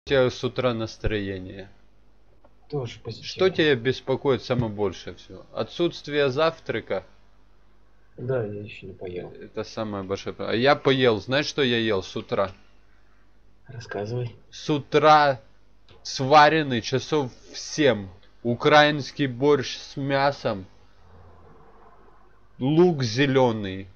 тебя с утра настроение? Тоже позитивно. Что тебя беспокоит самое больше всего? Отсутствие завтрака? Да, я еще не поел. Это самое большое. А я поел. Знаешь, что я ел с утра? Рассказывай. С утра сваренный часов в 7. Украинский борщ с мясом. Лук зеленый.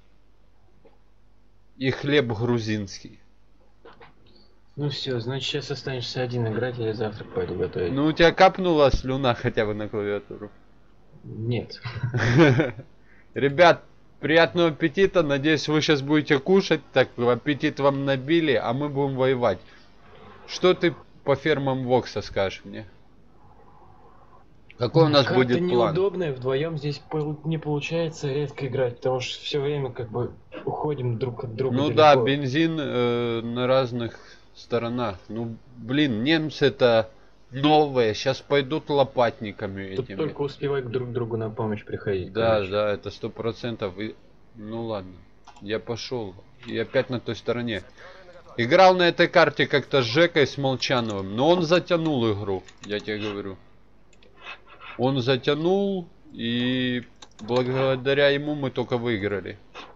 И хлеб грузинский. Ну все, значит сейчас останешься один играть, или завтрак пойду готовить. Ну у тебя капнула слюна хотя бы на клавиатуру? Нет. Ребят, приятного аппетита. Надеюсь, вы сейчас будете кушать. Так, аппетит вам набили, а мы будем воевать. Что ты по фермам Вокса скажешь мне? Какой у нас Карта будет план? неудобная, вдвоем здесь не получается редко играть, потому что все время как бы уходим друг от друга Ну далеко. да, бензин на разных сторонах. Ну, блин, немцы это новые. Сейчас пойдут лопатниками Тут этими. только успевай друг к другу на помощь приходить. Да, короче. да, это 100%. Ну ладно, я пошел. И опять на той стороне. Играл на этой карте как-то с Жекой, с Молчановым, но он затянул игру, я тебе говорю. Он затянул, и благодаря ему мы только выиграли.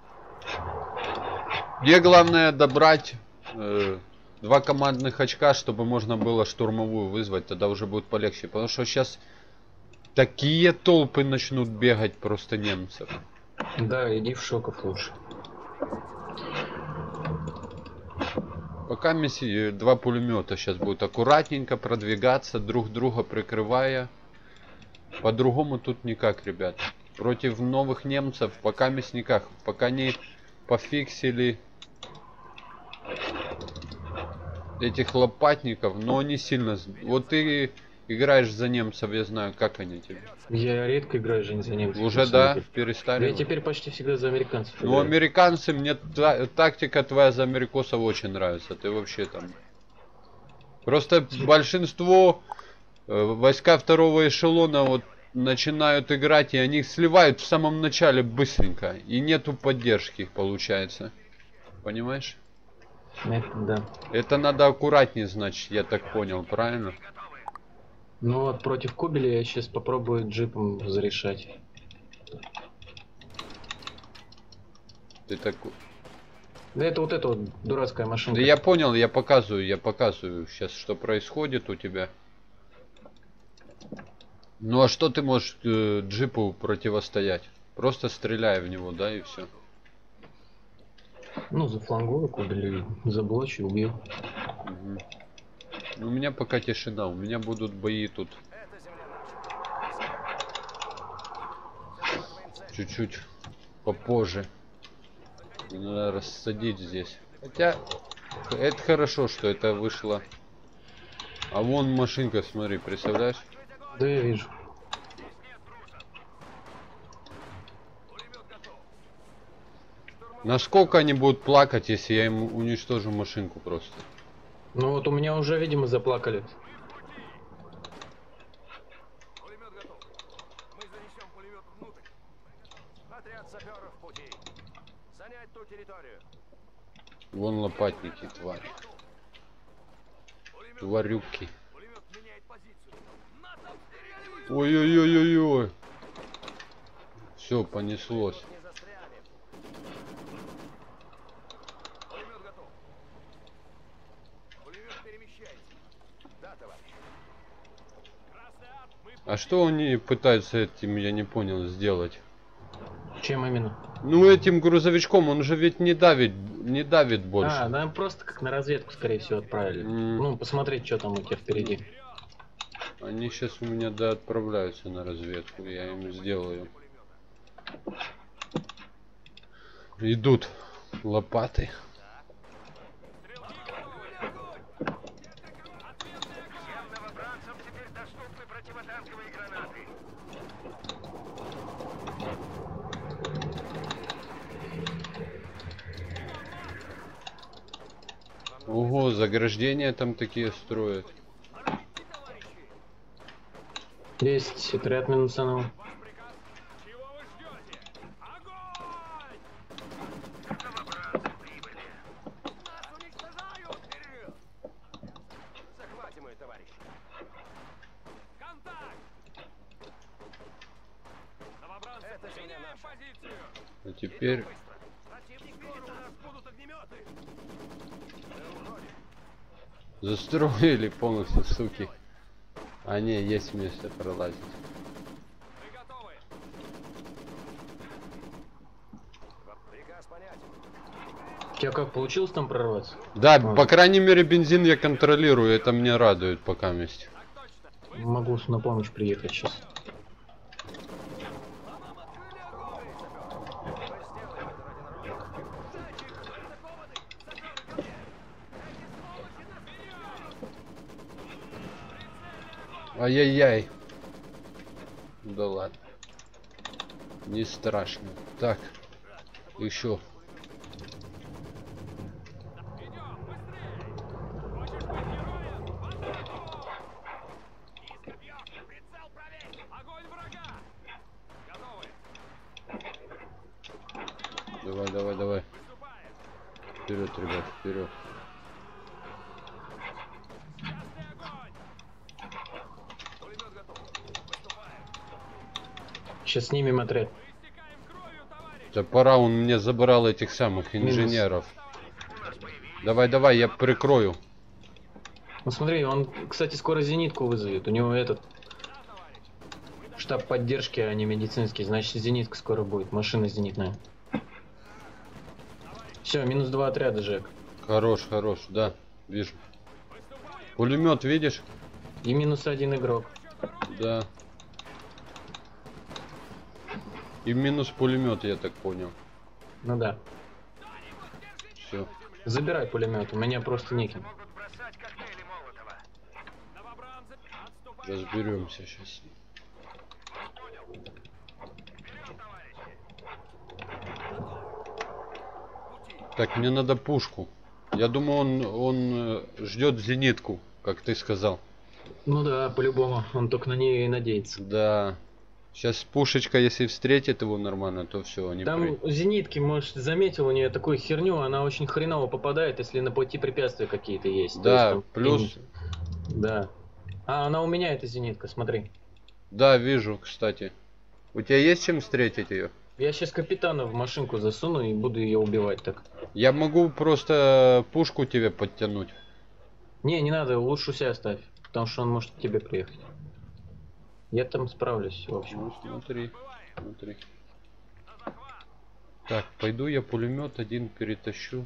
Мне главное добрать 2 командных очка, чтобы можно было штурмовую вызвать, тогда уже будет полегче. Потому что сейчас такие толпы начнут бегать просто немцев. Да, иди в шоков лучше. Пока миссии 2 пулемета сейчас будут аккуратненько продвигаться, друг друга прикрывая. По-другому тут никак, ребят. Против новых немцев пока никак. Пока не пофиксили этих лопатников, но они сильно... Вот ты играешь за немцев, я знаю, как они тебе. Я редко играю же за немцев. Уже да, перестали. Я теперь почти всегда за американцев Ну, играю. американцы, мне тактика твоя за америкосов очень нравится. Ты вообще там... Просто большинство войска второго эшелона вот начинают играть, и они сливают в самом начале быстренько. И нету поддержки их получается. Понимаешь? Это да. Это надо аккуратнее, значит, я так понял, правильно? Ну вот против Кубеля я сейчас попробую джипом зарешать. Ты так... Да это вот эта вот дурацкая машинка. Да я понял, я показываю сейчас, что происходит у тебя. Ну а что ты можешь джипу противостоять? Просто стреляй в него, да, и все. Ну, зафлангую Кубеля, заблочу, убью. Угу. У меня пока тишина, у меня будут бои тут. Чуть-чуть попозже. Надо рассадить здесь. Хотя, это хорошо, что это вышло. А вон машинка, смотри, представляешь? Да, я вижу. Насколько они будут плакать, если я им уничтожу машинку просто? Ну вот у меня уже, видимо, заплакали. Вон лопатники, твари. Тварюки. Ой-ой-ой-ой-ой. Все, понеслось. А что они пытаются этим, я не понял, сделать? Чем именно? Ну этим грузовичком, он же ведь не давит больше. А, да, просто как на разведку, скорее всего, отправили. Ну, посмотреть, что там у тебя впереди. Они сейчас у меня, да, отправляются на разведку, я им сделаю. Идут лопаты. Ого, заграждения там такие строят. Есть отряд минусанул. думаю, товарищ. Контакт! Новобранцы, Это же не меняем наша. позицию! А теперь Противник видит нас. Будут огнеметы! застроили полностью, суки. А не, есть место пролазить. Мы готовы! Приказ понять. У тебя как, получилось там прорваться? Да, по крайней мере бензин я контролирую, это меня радует пока месть. Так точно! Могу на помощь приехать сейчас. Ай-яй-яй. Да ладно. Не страшно. Так. Еще. Идем, быстрее! Хочешь быть героем? В атаку! И забьешь! Прицел проверь! Огонь врага! Готовы! Давай, давай, давай. Выступаем! Вперед, ребят, вперед. Частный огонь! Пулемет готов! Выступаем! Сейчас снимем отряд. Мы истекаем кровью, товарищ! Да пора, он мне забрал этих самых инженеров. Давай, давай, я прикрою. Ну смотри, он, кстати, скоро зенитку вызовет. У него этот штаб поддержки, а не медицинский. Значит, зенитка скоро будет. Машина зенитная. Все, -2 отряда, Жек. Хорош, хорош, да, вижу. Пулемет видишь? И -1 игрок. Да. И минус пулемет, я так понял. Ну да. Все. Забирай пулемет, у меня просто неким. Могут бросать коктейли Молотова. Новобранцы, отступаем! Разберемся сейчас. Так, мне надо пушку. Я думаю, он ждет зенитку, как ты сказал. Ну да, по-любому. Он только на нее и надеется. Да. Сейчас пушечка, если встретит его нормально, то все, они Там зенитки, может, заметил у нее такую херню, она очень хреново попадает, если на пути препятствия какие-то есть. То есть Да, там плюс... какие-нибудь- Да. А, она у меня, эта зенитка, смотри. Да, вижу, кстати. У тебя есть чем встретить ее? Я сейчас капитана в машинку засуну и буду ее убивать так. Я могу просто пушку тебе подтянуть. Не надо, лучше у себя оставь, потому что он может к тебе приехать. Я там справлюсь, в общем. Ну, смотри, смотри. Так, пойду я пулемет один перетащу.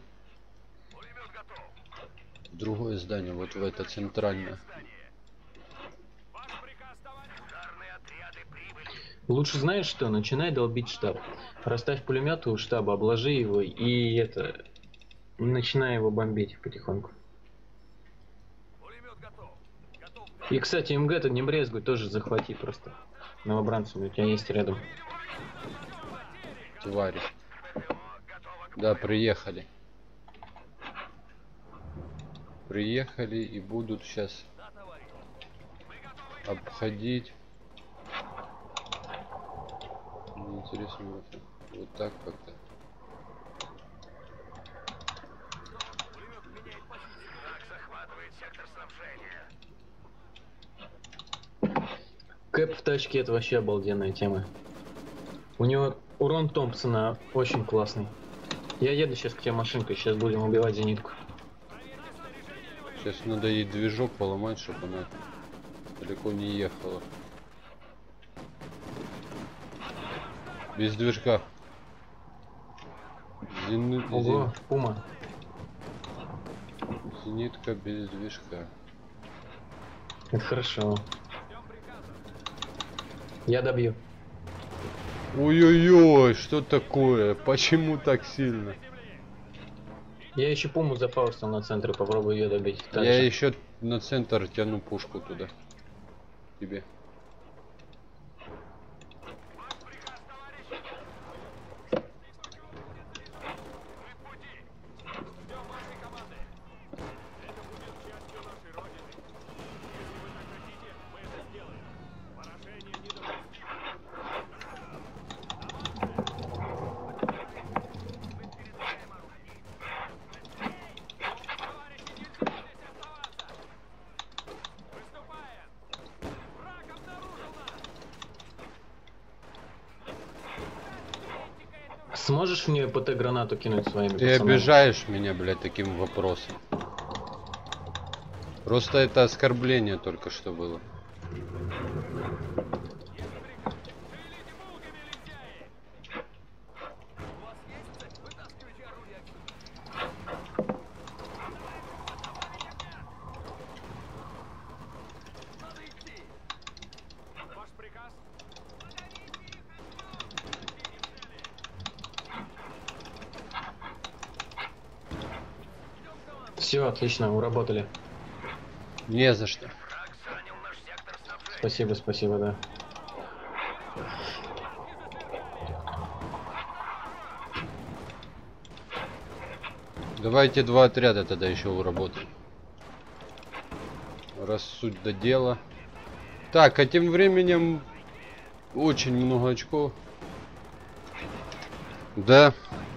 В другое здание, вот в это центральное. Ваш приказ, товарищ! Ударные отряды прибыли. Лучше знаешь что? Начинай долбить штаб. Расставь пулеметы у штаба, обложи его и это... Начинай его бомбить потихоньку. Пулемет готов! Готов! И, кстати, МГ-то не брезгуй, тоже захвати просто. Новобранцев у тебя есть рядом. Твари. Да, приехали. Приехали и будут сейчас обходить. Мне интересно, вот так как-то. Враг захватывает сектор снабжения. Кэп в тачке это вообще обалденная тема. У него урон Томпсона очень классный. Я еду сейчас к тебе машинкой, сейчас будем убивать зенитку. Сейчас надо ей движок поломать, чтобы она далеко не ехала. Без движка. Ого, Пума. Зенитка без движка. Это хорошо. Я добью. Ой-ой-ой, что такое? Почему так сильно? Я еще Пуму зафаустил на центре, попробую ее добить. Я Дальше. еще на центр тяну пушку туда. Тебе. Сможешь в нее ПТ-гранату кинуть своими Ты пацанами? обижаешь меня, блядь, таким вопросом. Просто это оскорбление только что было. Ваш приказ? Все, отлично, уработали. Не за что. Враг занял наш сектор снабжения. Спасибо, спасибо, да. Давайте 2 отряда тогда еще уработаем. Раз суть до дела. Так, а тем временем очень много очков. Да.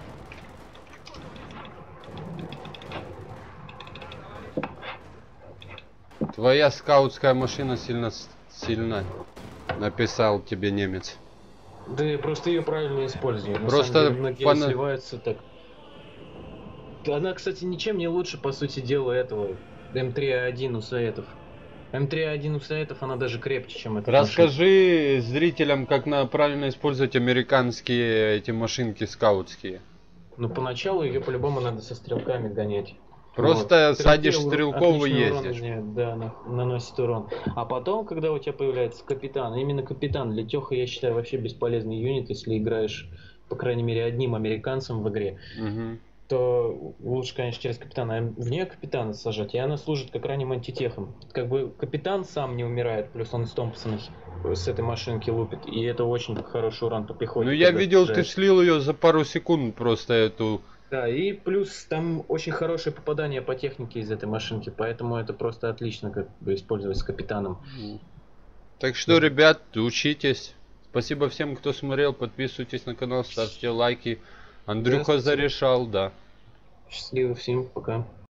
Твоя скаутская машина сильна, написал тебе немец. Да я просто ее правильно использую. На Просто самом деле, многие пона- сливаются так. Да она, кстати, ничем не лучше, по сути дела, этого М3А1 у Саэтов. М3А1 у Саэтов, она даже крепче, чем эта машина. Расскажи зрителям, как правильно использовать американские эти машинки скаутские. Ну, поначалу ее по-любому надо со стрелками гонять. Просто Вот. садишь Стрелки стрелков и отличный урон ездишь. да, наносит урон. А потом, когда у тебя появляется капитан, именно капитан, для Тёха, я считаю, вообще бесполезный юнит, если играешь, по крайней мере, одним американцем в игре, Мгм. то лучше, конечно, через капитана. В нее капитана сажать, и она служит как ранним антитехом. Как бы капитан сам не умирает, плюс он с Томпсона с этой машинки лупит, и это очень хороший урон по пехоте. Ну я когда видел, ты сажаешь. слил ее за пару секунд просто эту. Да, и плюс там очень хорошее попадание по технике из этой машинки, поэтому это просто отлично как бы использовать с капитаном. Так что, ребят, учитесь. Спасибо всем, кто смотрел. Подписывайтесь на канал, ставьте лайки. Андрюха спасибо. зарешал, да. Счастливо всем, пока.